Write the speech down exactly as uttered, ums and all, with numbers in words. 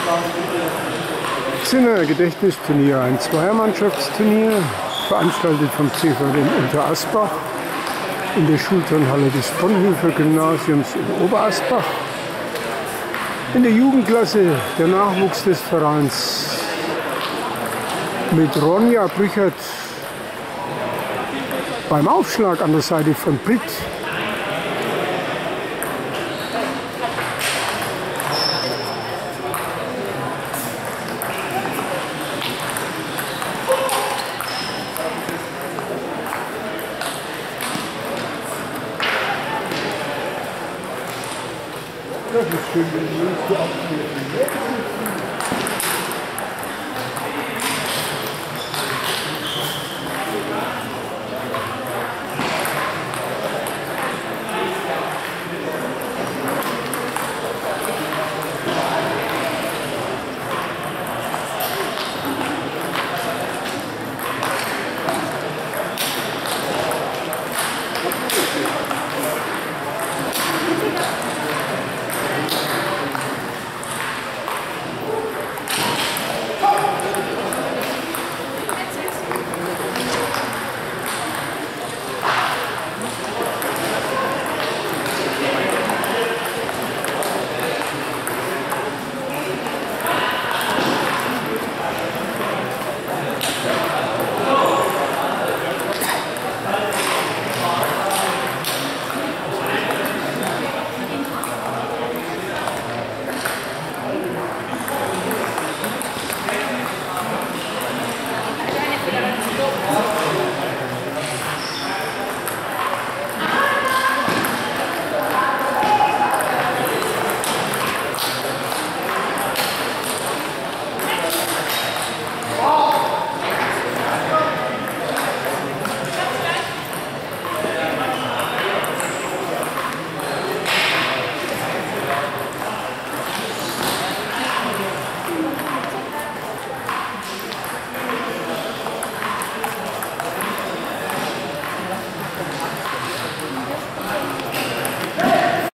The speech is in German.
Zinner Gedächtnisturnier, ein Zweiermannschaftsturnier, veranstaltet vom C V D Unterasbach in der Schulturnhalle des Bonhoeffer Gymnasiums in Oberasbach. In der Jugendklasse der Nachwuchs des Vereins mit Ronja Brüchert beim Aufschlag an der Seite von Britt. Das ist schön, wenn die Jungs so abspielen.